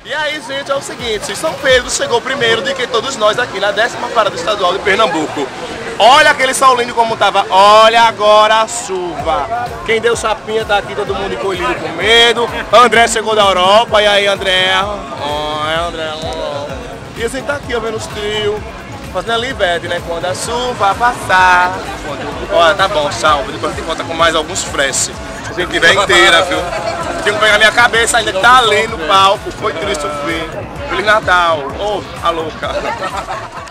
E aí, gente, é o seguinte, São Pedro chegou primeiro do que todos nós aqui na 10ª parada estadual de Pernambuco. Olha aquele sol lindo como tava, olha agora a chuva. Quem deu chapinha tá aqui, todo mundo encolhido com medo. André chegou da Europa, e aí, André? André. E a gente tá aqui, ó, vendo os trios, fazendo a Livete, né? Quando a chuva passar. Olha, tá bom, salve. Depois a gente conta com mais alguns flash. Se tiver inteira, viu? Tenho que pegar minha cabeça, ainda tá ali no palco. Foi triste o fim. Feliz Natal. Oh, a louca.